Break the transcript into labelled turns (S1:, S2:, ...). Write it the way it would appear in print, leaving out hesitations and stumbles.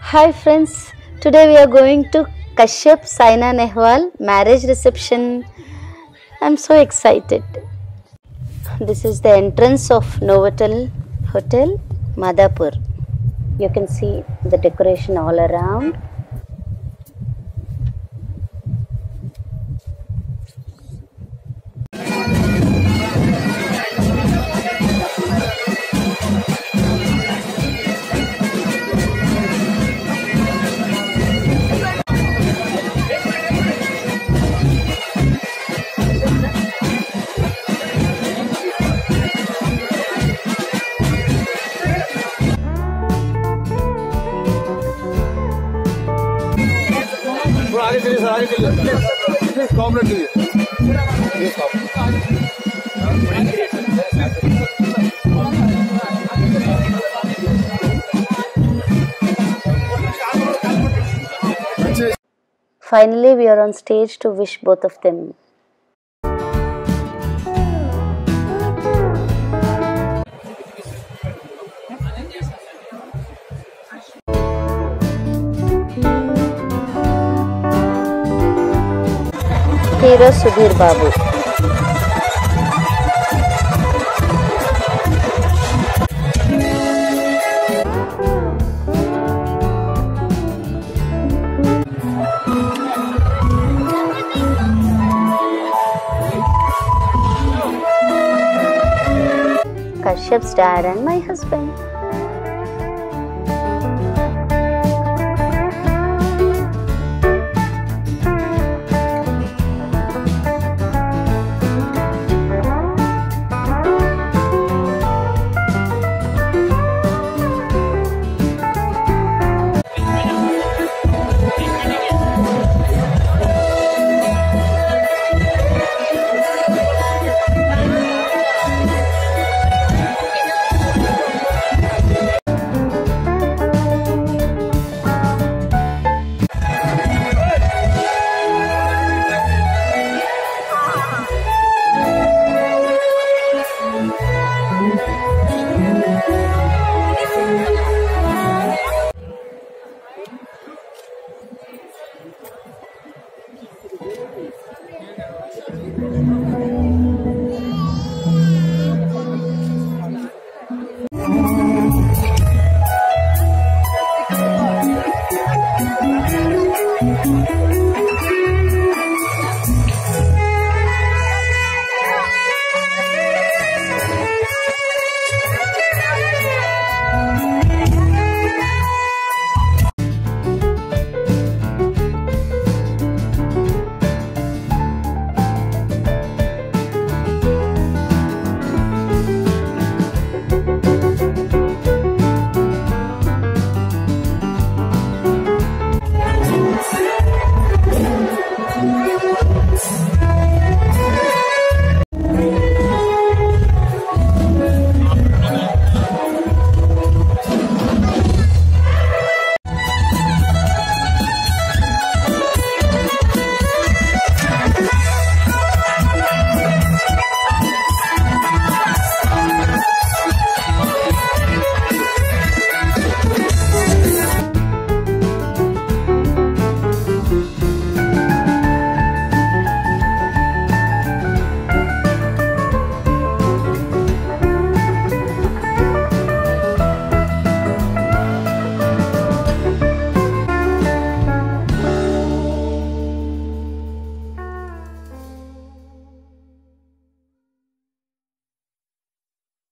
S1: Hi friends, today we are going to Kashyap Saina Nehwal marriage reception. I'm so excited. This is the entrance of Novotel Hotel, Madhapur. You can see the decoration all around. Finally, we are on stage to wish both of them. Hero Sudhir Babu. Kashyap's dad and my husband.